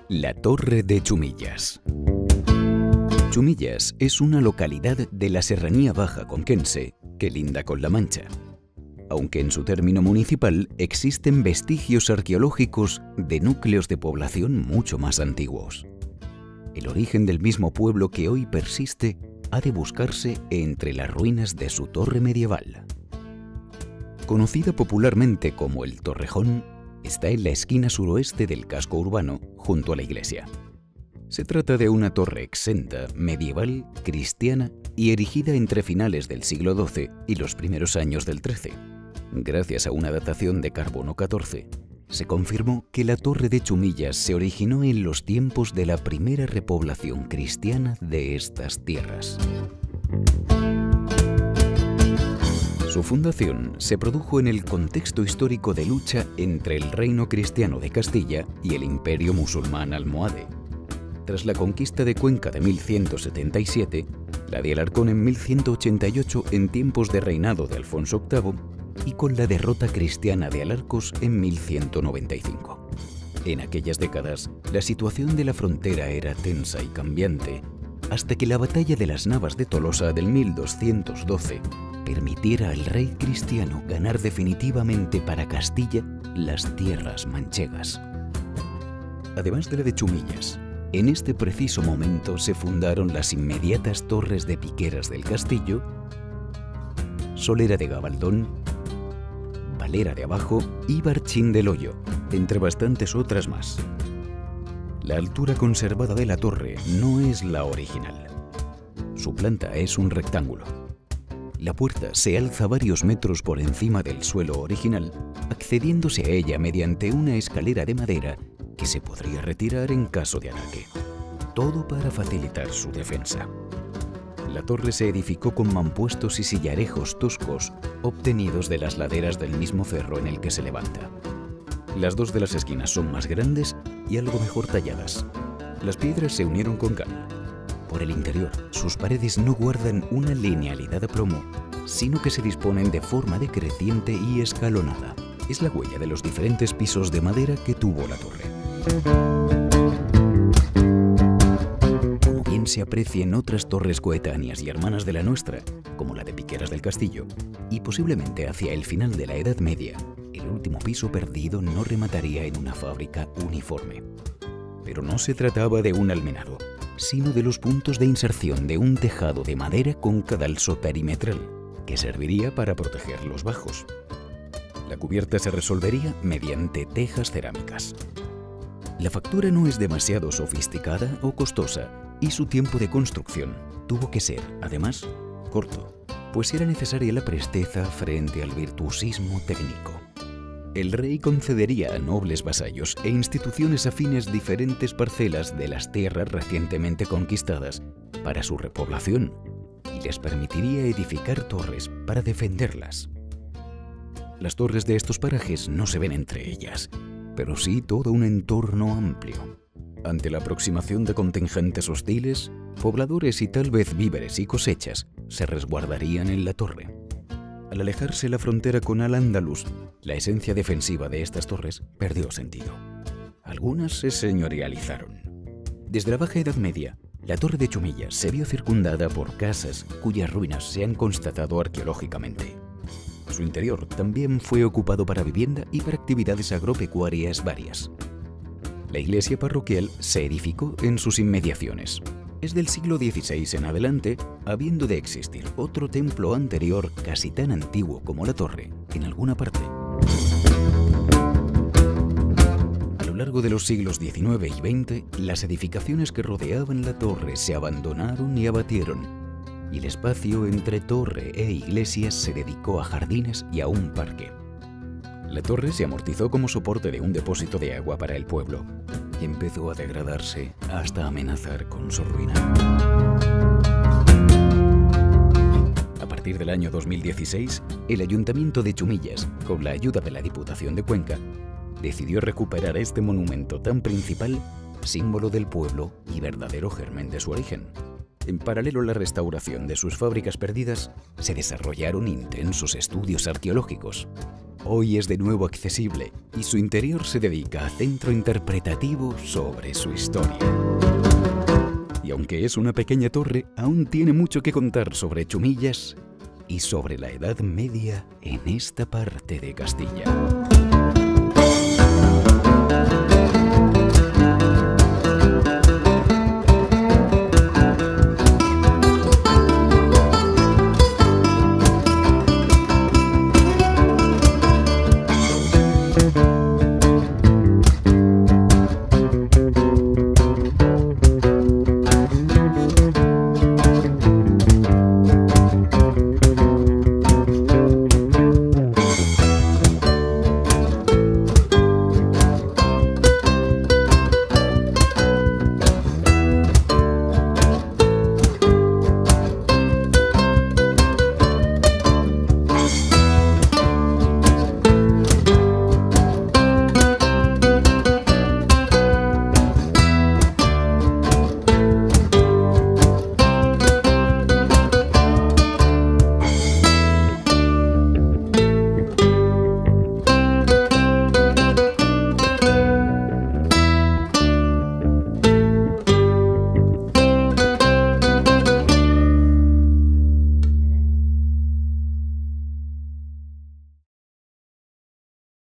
La Torre de Chumillas. Chumillas es una localidad de la Serranía Baja conquense que linda con La Mancha, aunque en su término municipal existen vestigios arqueológicos de núcleos de población mucho más antiguos. El origen del mismo pueblo que hoy persiste ha de buscarse entre las ruinas de su torre medieval. Conocida popularmente como el Torrejón, está en la esquina suroeste del casco urbano, junto a la iglesia. Se trata de una torre exenta, medieval, cristiana y erigida entre finales del siglo XII y los primeros años del XIII. Gracias a una datación de carbono 14, se confirmó que la Torre de Chumillas se originó en los tiempos de la primera repoblación cristiana de estas tierras. Su fundación se produjo en el contexto histórico de lucha entre el reino cristiano de Castilla y el imperio musulmán almohade. Tras la conquista de Cuenca de 1177, la de Alarcón en 1188 en tiempos de reinado de Alfonso VIII y con la derrota cristiana de Alarcos en 1195. En aquellas décadas, la situación de la frontera era tensa y cambiante, hasta que la batalla de las Navas de Tolosa del 1212 permitiera al rey cristiano ganar definitivamente para Castilla las tierras manchegas. Además de la de Chumillas, en este preciso momento se fundaron las inmediatas torres de Piqueras del Castillo, Solera de Gabaldón, Valera de Abajo y Barchín del Hoyo, entre bastantes otras más. La altura conservada de la torre no es la original. Su planta es un rectángulo. La puerta se alza varios metros por encima del suelo original, accediéndose a ella mediante una escalera de madera que se podría retirar en caso de ataque. Todo para facilitar su defensa. La torre se edificó con mampuestos y sillarejos toscos obtenidos de las laderas del mismo cerro en el que se levanta. Las dos de las esquinas son más grandes y algo mejor talladas. Las piedras se unieron con cal. Por el interior, sus paredes no guardan una linealidad de plomo, sino que se disponen de forma decreciente y escalonada. Es la huella de los diferentes pisos de madera que tuvo la torre. Como bien se aprecia en otras torres coetáneas y hermanas de la nuestra, como la de Piqueras del Castillo, y posiblemente hacia el final de la Edad Media, el último piso perdido no remataría en una fábrica uniforme. Pero no se trataba de un almenado, sino de los puntos de inserción de un tejado de madera con cadalso perimetral, que serviría para proteger los bajos. La cubierta se resolvería mediante tejas cerámicas. La factura no es demasiado sofisticada o costosa y su tiempo de construcción tuvo que ser, además, corto, pues era necesaria la presteza frente al virtuosismo técnico. El rey concedería a nobles vasallos e instituciones afines diferentes parcelas de las tierras recientemente conquistadas para su repoblación y les permitiría edificar torres para defenderlas. Las torres de estos parajes no se ven entre ellas, pero sí todo un entorno amplio. Ante la aproximación de contingentes hostiles, pobladores y tal vez víveres y cosechas se resguardarían en la torre. Al alejarse la frontera con Al-Ándalus, la esencia defensiva de estas torres perdió sentido. Algunas se señorializaron. Desde la Baja Edad Media, la Torre de Chumillas se vio circundada por casas cuyas ruinas se han constatado arqueológicamente. Su interior también fue ocupado para vivienda y para actividades agropecuarias varias. La iglesia parroquial se edificó en sus inmediaciones. Es del siglo XVI en adelante, habiendo de existir otro templo anterior casi tan antiguo como la torre en alguna parte. A lo largo de los siglos XIX y XX, las edificaciones que rodeaban la torre se abandonaron y abatieron, y el espacio entre torre e iglesia se dedicó a jardines y a un parque. La torre se amortizó como soporte de un depósito de agua para el pueblo y empezó a degradarse hasta amenazar con su ruina. A partir del año 2016, el Ayuntamiento de Chumillas, con la ayuda de la Diputación de Cuenca, decidió recuperar este monumento tan principal, símbolo del pueblo y verdadero germen de su origen. En paralelo a la restauración de sus fábricas perdidas, se desarrollaron intensos estudios arqueológicos. Hoy es de nuevo accesible y su interior se dedica a centro interpretativo sobre su historia. Y aunque es una pequeña torre, aún tiene mucho que contar sobre Chumillas y sobre la Edad Media en esta parte de Castilla.